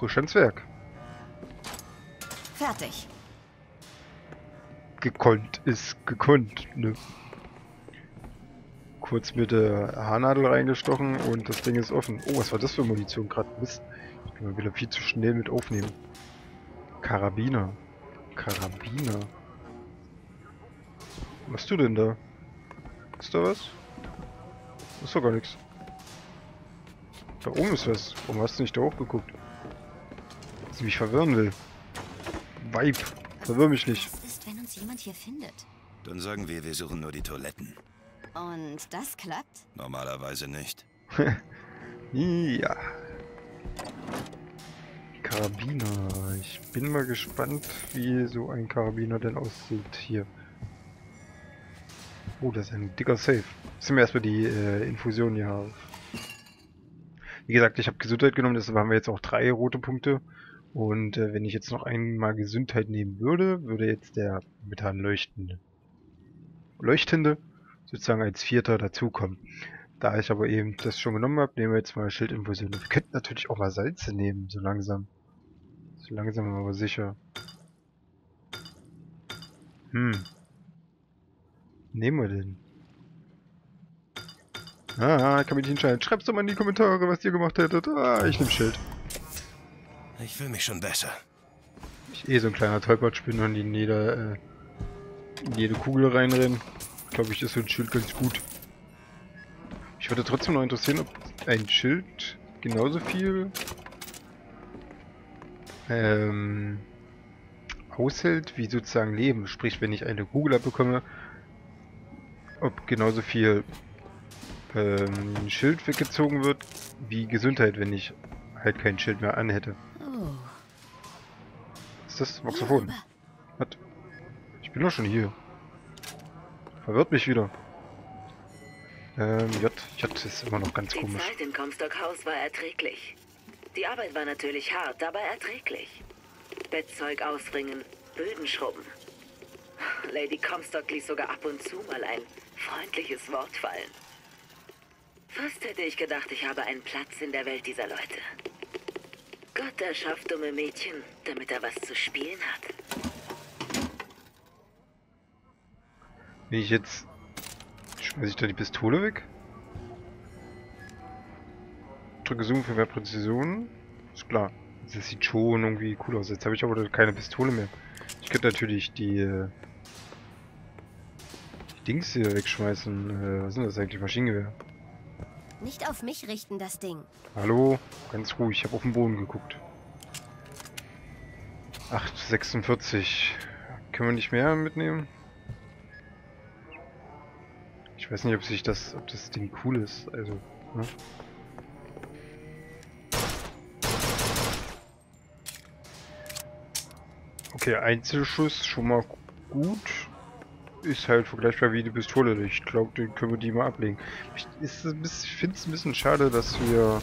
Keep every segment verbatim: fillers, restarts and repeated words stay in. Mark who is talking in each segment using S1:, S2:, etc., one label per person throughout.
S1: frisch ans Werk.
S2: Fertig.
S1: Gekonnt ist gekonnt, ne? Kurz mit der Haarnadel reingestochen und das Ding ist offen. Oh, was war das für Munition gerade? Mist. Ich bin mal wieder viel zu schnell mit aufnehmen. Karabiner. Karabiner. Was machst du denn da? Ist da was? Ist doch gar nichts. Da oben ist was. Warum hast du nicht da hochgeguckt? Dass sie mich verwirren will. Weib. Verwirr mich nicht.
S2: Was ist, wenn uns jemand hier findet?
S3: Dann sagen wir, wir suchen nur die Toiletten.
S2: Und das klappt?
S3: Normalerweise nicht.
S1: Ja. Karabiner. Ich bin mal gespannt, wie so ein Karabiner denn aussieht hier. Oh, das ist ein dicker Safe. Sind wir erstmal die äh, Infusion hier auf. Wie gesagt, ich habe Gesundheit genommen, deshalb haben wir jetzt auch drei rote Punkte. Und äh, wenn ich jetzt noch einmal Gesundheit nehmen würde, würde jetzt der Methan leuchtende, leuchtende sozusagen als vierter dazukommen. Da ich aber eben das schon genommen habe, nehmen wir jetzt mal Schildinfusion. Wir könnten natürlich auch mal Salze nehmen, so langsam. So langsam aber sicher. Hm. Nehmen wir denn? Ah, kann mich nicht entscheiden. Schreib's doch mal in die Kommentare, was ihr gemacht hättet. Ah, ich nehme Schild.
S3: Ich fühle mich schon besser.
S1: Ich eh so ein kleiner Tollpatsch bin und in jeder, äh, in jede Kugel reinrennen. Glaube ich, ist so ein Schild ganz gut. Ich würde trotzdem noch interessieren, ob ein Schild genauso viel ähm, aushält wie sozusagen Leben. Sprich, wenn ich eine Kugel abbekomme, ob genauso viel ähm, Schild weggezogen wird wie Gesundheit, wenn ich halt kein Schild mehr anhätte.
S2: Oh.
S1: Ist das Voxophon? Was? Ich bin doch schon hier. Verwirrt mich wieder. Ähm, J. J ist immer noch ganz
S4: Die
S1: komisch.
S4: Zeit im Comstock Haus war erträglich. Die Arbeit war natürlich hart, aber erträglich. Bettzeug ausbringen, Böden schrubben. Lady Comstock ließ sogar ab und zu mal ein freundliches Wort fallen. Fast hätte ich gedacht, ich habe einen Platz in der Welt dieser Leute. Gott erschafft dumme Mädchen, damit er was zu spielen hat.
S1: Wenn ich jetzt... Schmeiße ich da die Pistole weg? Drücke Zoom für mehr Präzision. Ist klar. Das sieht schon irgendwie cool aus. Jetzt habe ich aber keine Pistole mehr. Ich könnte natürlich die, äh, die Dings hier wegschmeißen. Äh, was sind das eigentlich? Maschinengewehr.
S2: Nicht auf mich richten, das Ding.
S1: Hallo? Ganz ruhig. Ich habe auf den Boden geguckt. acht sechsundvierzig. Können wir nicht mehr mitnehmen? Ich weiß nicht, ob sich das, ob das Ding cool ist. Also, ne? Okay, Einzelschuss schon mal gut. Ist halt vergleichbar wie die Pistole. Ich glaube, den können wir die mal ablegen. Ich, ist ein bisschen, ich finde es ein bisschen schade, dass wir...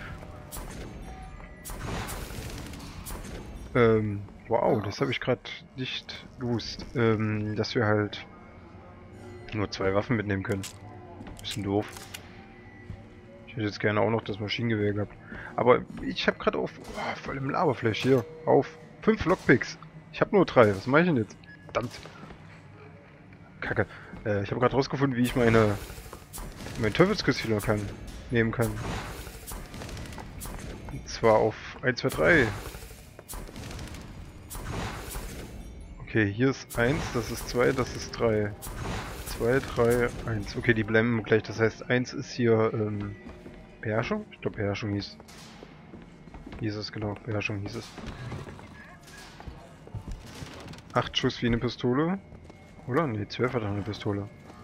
S1: Ähm, wow, das habe ich gerade nicht gewusst. Ähm, dass wir halt nur zwei Waffen mitnehmen können. Bisschen doof. Ich hätte jetzt gerne auch noch das Maschinengewehr gehabt. Aber ich habe gerade auf... Oh, voll im Laberflash hier. Auf fünf Lockpicks. Ich habe nur drei. Was mache ich denn jetzt? Verdammt. Kacke. Äh, ich habe gerade rausgefunden, wie ich meine... mein Teufelskuss wieder kann, nehmen kann. Und zwar auf eins, zwei, drei. Okay, hier ist eins, das ist zwei, das ist drei. zwei, drei, eins. Okay, die bleiben gleich. Das heißt, eins ist hier ähm, Beherrschung? Ich glaube, Beherrschung hieß. Hieß es, genau. Beherrschung hieß es. acht Schuss wie eine Pistole. Oder? Ne, zwölf hat auch eine Pistole.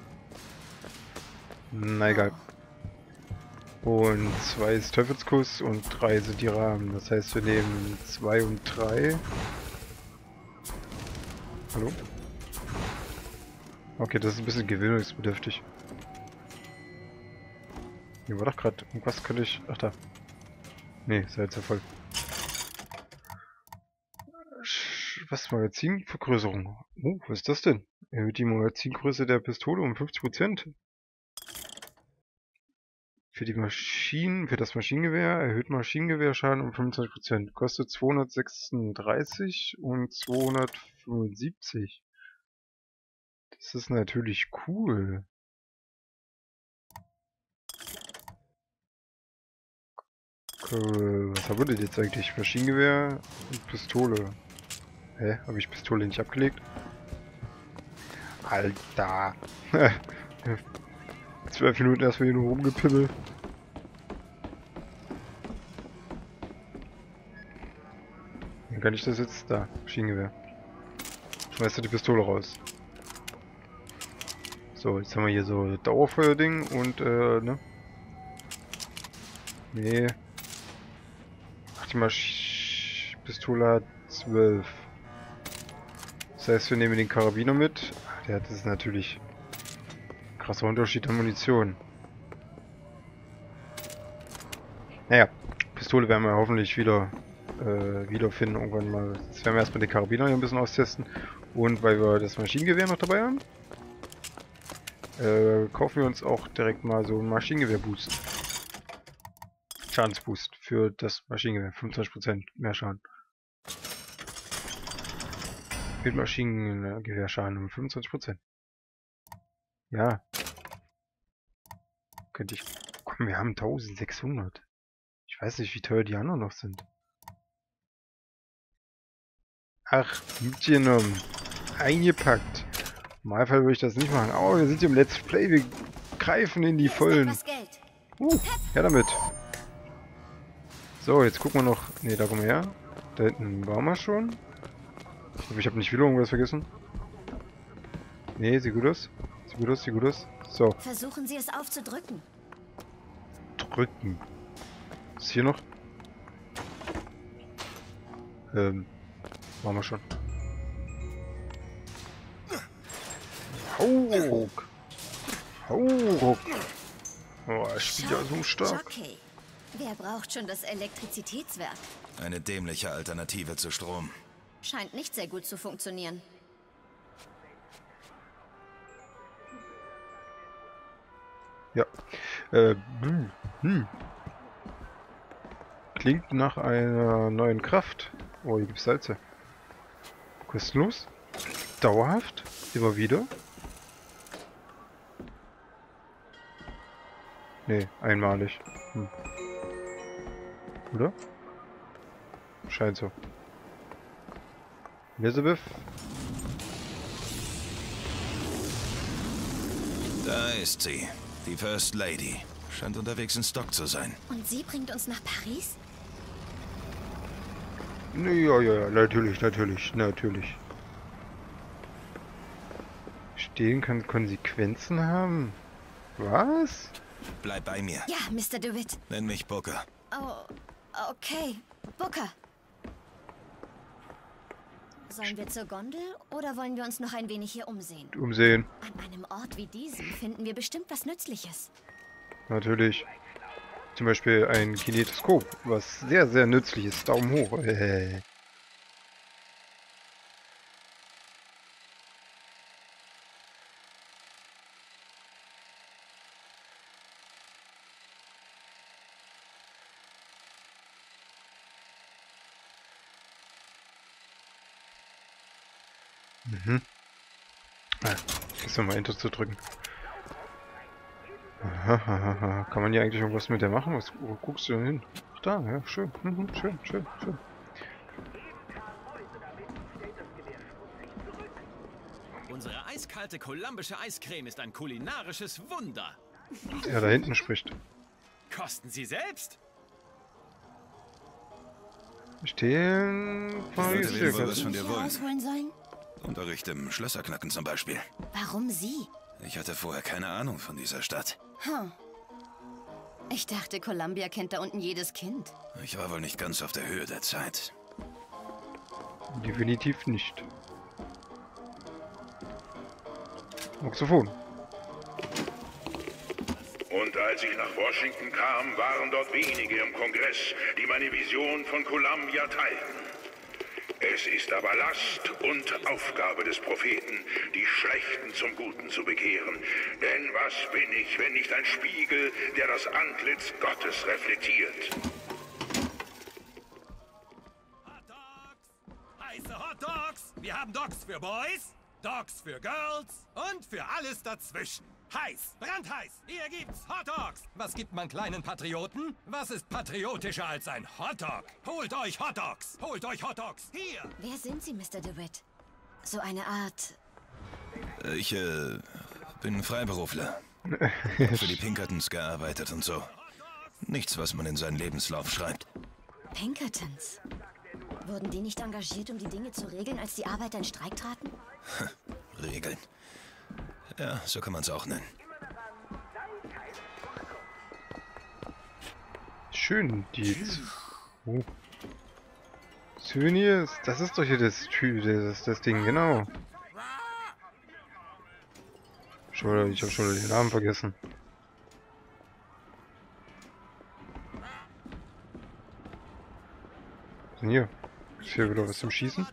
S1: Na egal. Und zwei ist Teufelskuss und drei sind die Rahmen. Das heißt, wir nehmen zwei und drei. Hallo? Okay, das ist ein bisschen gewöhnungsbedürftig. Hier war doch gerade irgendwas, könnte ich... Ach da. Nee, ist ja jetzt ja voll. Was? Magazinvergrößerung? Oh, was ist das denn? Erhöht die Magazingröße der Pistole um fünfzig Prozent. Für die Maschinen, für das Maschinengewehr erhöht Maschinengewehrschaden um fünfundzwanzig Prozent. Kostet zweihundertsechsunddreißig und zweihundertfünfundsiebzig. Das ist natürlich cool. Was haben wir denn jetzt eigentlich? Maschinengewehr und Pistole. Hä? Habe ich Pistole nicht abgelegt? Alter! Zwölf Minuten erstmal hier nur rumgepimmelt. Dann kann ich das jetzt da. Maschinengewehr. Schmeißt du die Pistole raus. So, jetzt haben wir hier so Dauerfeuerding und äh, ne? Nee. Ach, die Masch Pistole hat zwölf. Das heißt, wir nehmen den Karabiner mit. Ach, der hat das ist natürlich krasser Unterschied an Munition. Naja, Pistole werden wir hoffentlich wieder äh, wiederfinden irgendwann mal. Jetzt werden wir erstmal den Karabiner hier ein bisschen austesten. Und weil wir das Maschinengewehr noch dabei haben, äh, kaufen wir uns auch direkt mal so einen Maschinengewehr-Boost. Schadensboost für das Maschinengewehr. fünfundzwanzig Prozent mehr Schaden. Mit Maschinengewehrschaden um fünfundzwanzig Prozent. Ja. Könnte ich... Komm, wir haben eintausendsechshundert. Ich weiß nicht, wie teuer die anderen noch sind. Ach, mitgenommen. Eingepackt. Im Normalfall würde ich das nicht machen. Aber wir sind hier im Let's Play. Wir greifen in die Vollen. Uh, ja damit. So, jetzt gucken wir noch... Ne, da kommen wir her. Da hinten waren wir schon. Ich hoffe, ich habe nicht wieder irgendwas vergessen. Ne, sieht gut aus. Sieht gut aus, sieht gut aus. So.
S2: Versuchen Sie es aufzudrücken.
S1: Drücken. Ist hier noch? Ähm. Machen wir schon. Hauruck. Hauruck. Oh, er spielt ja so stark.
S2: Jockey. Wer braucht schon das Elektrizitätswerk?
S3: Eine dämliche Alternative zu Strom.
S2: Scheint nicht sehr gut zu funktionieren.
S1: Ja. Äh, hm, hm. Klingt nach einer neuen Kraft. Oh, hier gibt's Salze. Kostenlos. Dauerhaft. Immer wieder. Nee, einmalig. Hm. Oder? Scheint so. Elizabeth?
S3: Da ist sie. Die First Lady. Scheint unterwegs in Stock zu sein.
S2: Und sie bringt uns nach Paris?
S1: Ja, ja, ja, natürlich, natürlich, natürlich. Stehen kann Konsequenzen haben? Was?
S3: Bleib bei mir.
S2: Ja, Mister DeWitt.
S3: Nenn mich Booker.
S2: Oh, okay. Booker. Sollen wir zur Gondel oder wollen wir uns noch ein wenig hier umsehen?
S1: Umsehen.
S2: An einem Ort wie diesem finden wir bestimmt was Nützliches.
S1: Natürlich. Zum Beispiel ein Kinetoskop, was sehr, sehr nützlich ist. Daumen hoch. Äh. Mhm. Ah, jetzt nochmal Enter zu drücken. Aha, aha, aha. Kann man hier eigentlich irgendwas mit der machen? Was, wo guckst du denn hin? Ach da, ja, schön. Mhm, schön, schön, schön.
S5: Unsere eiskalte kolumbische Eiscreme ist ein kulinarisches Wunder.
S1: Der da hinten spricht.
S5: Kosten Sie selbst?
S1: Stehen.
S3: wollte wissen, wo wir es von
S2: Hier
S3: dir wollen.
S2: ausholen sollen?
S3: Unterricht im Schlösserknacken zum Beispiel.
S2: Warum sie?
S3: Ich hatte vorher keine Ahnung von dieser Stadt.
S2: Hm. Ich dachte, Columbia kennt da unten jedes Kind.
S3: Ich war wohl nicht ganz auf der Höhe der Zeit.
S1: Definitiv nicht. Saxophon.
S6: Und als ich nach Washington kam, waren dort wenige im Kongress, die meine Vision von Columbia teilten. Es ist aber Last und Aufgabe des Propheten, die Schlechten zum Guten zu bekehren. Denn was bin ich, wenn nicht ein Spiegel, der das Antlitz Gottes reflektiert?
S5: Hot Dogs! Heiße Hot Dogs! Wir haben Dogs für Boys, Dogs für Girls und für alles dazwischen. Heiß, brandheiß, hier gibt's Hot Dogs. Was gibt man kleinen Patrioten? Was ist patriotischer als ein Hot Dog? Holt euch Hot Dogs! Holt euch Hot Dogs! Hier!
S2: Wer sind Sie, Mister DeWitt? So eine Art...
S3: Ich, äh, bin Freiberufler. Für die Pinkertons gearbeitet und so. Nichts, was man in seinen Lebenslauf schreibt.
S2: Pinkertons? Wurden die nicht engagiert, um die Dinge zu regeln, als die Arbeiter in Streik traten?
S3: Regeln. Ja, so kann man es auch nennen.
S1: Schön, die... Oh. Souvenirs, das ist doch hier das, das, das Ding, genau. Schon, ich habe schon den Namen vergessen. Was denn hier? Ist hier wieder was zum Schießen?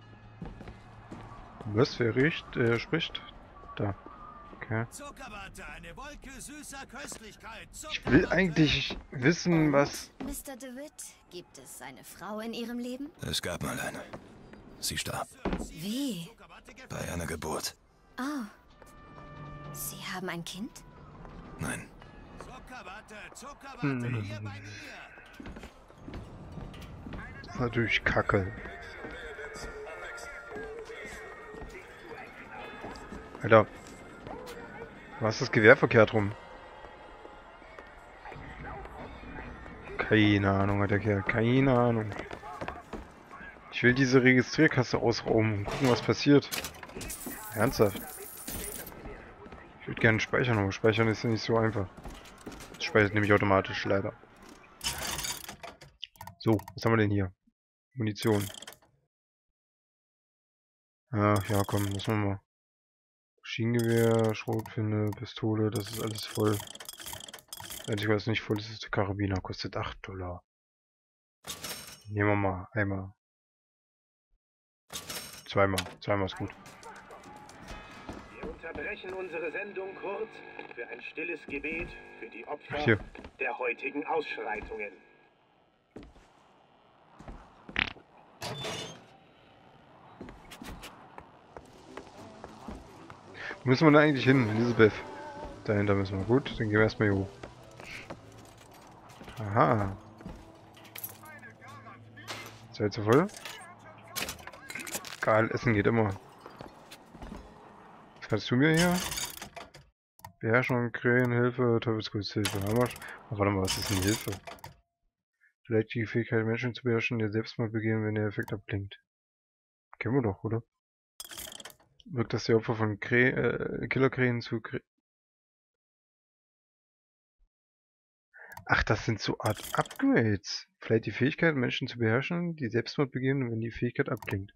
S1: Was, wer riecht, äh, spricht? Da. Okay. Ich will eigentlich wissen, was...
S2: Mister DeWitt, gibt es eine Frau in Ihrem Leben?
S3: Es gab mal eine. Sie starb.
S2: Wie?
S3: Bei einer Geburt.
S2: Oh. Sie haben ein Kind?
S3: Nein.
S1: Hm. Das ist natürlich Kacke. Alter. Du hast das Gewehr verkehrt rum. Keine Ahnung hat der Kerl. Keine Ahnung. Ich will diese Registrierkasse ausrauben und gucken, was passiert. Ernsthaft. Ich würde gerne speichern, aber speichern ist ja nicht so einfach. Das speichert nämlich automatisch, leider. So, was haben wir denn hier? Munition. Ach ja, komm, lassen wir mal. Maschinengewehr, Schrotflinte, Pistole, das ist alles voll. Einzig, was nicht voll ist, ist der Karabiner. Kostet acht Dollar. Nehmen wir mal einmal. Zweimal. Zweimal ist gut.
S7: Wir unterbrechen unsere Sendung kurz für ein stilles Gebet für die Opfer
S1: Hier.
S7: der heutigen Ausschreitungen.
S1: Wo müssen wir denn eigentlich hin, Elisabeth? Dahinter müssen wir. Gut, dann gehen wir erstmal hier hoch. Aha. Seid ihr voll? Geil, Essen geht immer. Was kannst du mir hier? Beherrschung, Krähen, Hilfe, Teufelskuss-Hilfe. Ach, warte mal, was ist denn Hilfe? Vielleicht die Fähigkeit, Menschen zu beherrschen, die Selbstmord begehen, wenn der Effekt abklingt. Kennen wir doch, oder? Wirkt das die Opfer von Krä äh, Killerkrähen zu Krä Ach, das sind so Art Upgrades. Vielleicht die Fähigkeit, Menschen zu beherrschen, die Selbstmord begehen, wenn die Fähigkeit abklingt.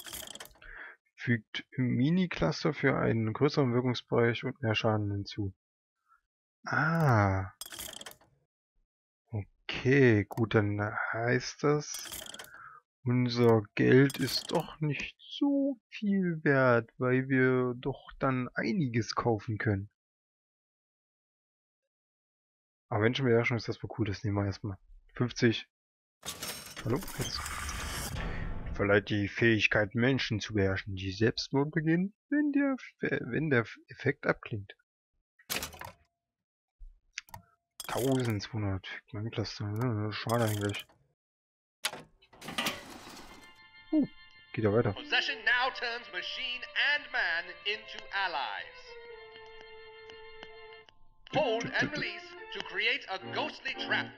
S1: Fügt Mini-Cluster für einen größeren Wirkungsbereich und mehr Schaden hinzu. Ah. Okay, gut, dann heißt das, unser Geld ist doch nicht so viel wert, weil wir doch dann einiges kaufen können. Aber Menschenbeherrschung ist das wohl cool, das nehmen wir erstmal. fünfzig. Hallo? Jetzt. Verleiht die Fähigkeit, Menschen zu beherrschen, die Selbstmord begehen, wenn der, wenn der Effekt abklingt. eintausendzweihundert. Mein Cluster. Ja, schade eigentlich. Uh, geht ja weiter.
S8: Possession now turns machine and man into allies. Hold and release to create a ghostly trap.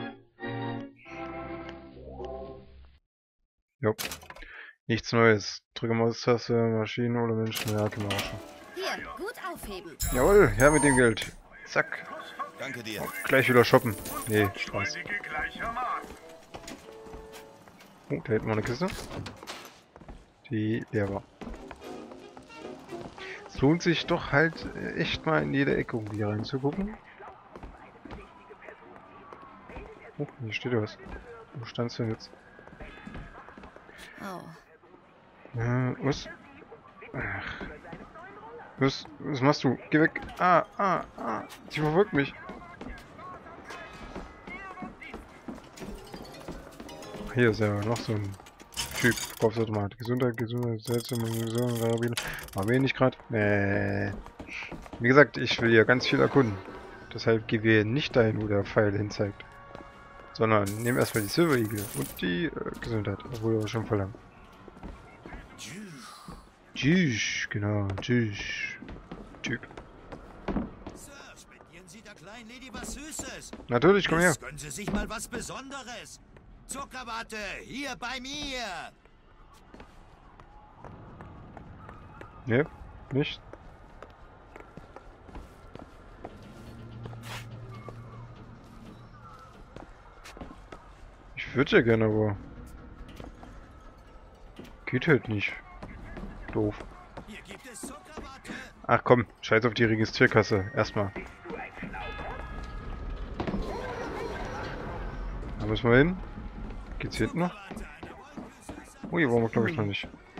S1: Jo. Nichts Neues. Drücke Maustaste, Maschinen oder Menschen. Ja, können wir auch schon.
S2: Hier, gut aufheben.
S1: Jawohl, her mit dem Geld. Zack.
S3: Danke dir.
S1: Oh, gleich wieder shoppen. Nee, Spaß. Oh, da hinten war eine Kiste. Die leer war. Es lohnt sich doch halt echt mal in jede Ecke um die reinzugucken. Oh, hier steht was. Wo standst du denn jetzt?
S2: Oh,
S1: Äh, was? Ach. Was, was machst du? Geh weg. Ah, ah, ah. Sie verfolgt mich. Hier ist ja noch so ein Typ. Verkaufsautomat. Gesundheit, Gesundheit, seltsame Gesundheit, Variable. Aber wenig gerade. Nee. Wie gesagt, ich will ja ganz viel erkunden. Deshalb gehen wir nicht dahin, wo der Pfeil hin zeigt. Sondern nehmen erstmal die Silver Eagle und die äh, Gesundheit. Obwohl wir schon verlangen. Tschüss, genau, tschüss. Typ.
S9: Sir, spendieren Sie der kleinen Lady was Süßes.
S1: Natürlich, komm her.
S9: Jetzt gönnen Sie sich mal was Besonderes. Zuckerwatte, hier bei mir.
S1: Ne, nicht. Ich würde ja gerne, aber geht halt nicht. Doof.
S9: Hier gibt es Zuckerwatte.
S1: Ach komm, scheiß auf die Registrierkasse. Erstmal. Da müssen wir hin. Geht's hier hinten noch? Oh, hier waren wir glaube ich noch nicht.